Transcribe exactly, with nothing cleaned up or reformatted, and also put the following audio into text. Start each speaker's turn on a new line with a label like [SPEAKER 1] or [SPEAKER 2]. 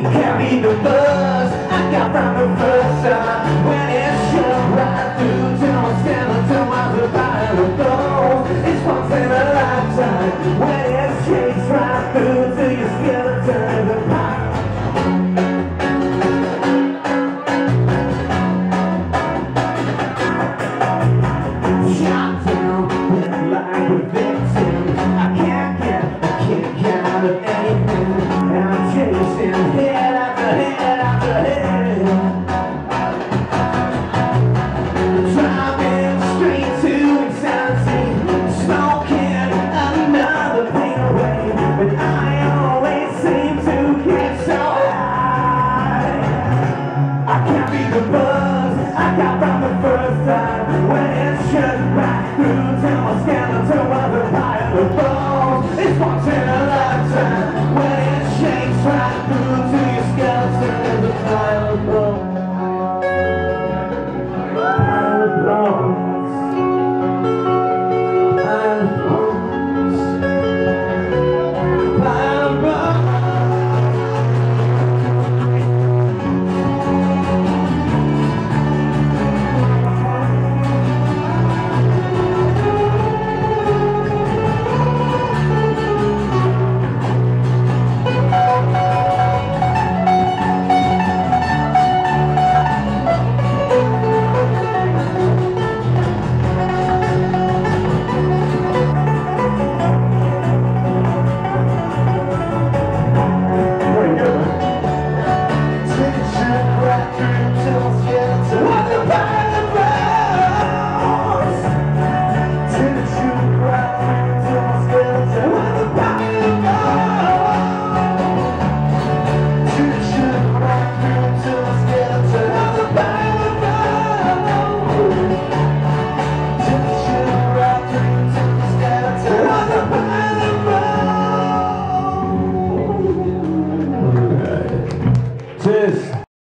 [SPEAKER 1] carry the buzz I got from the first time when it shone right through till my skeleton was a pile of gold. It's once in a lifetime when it's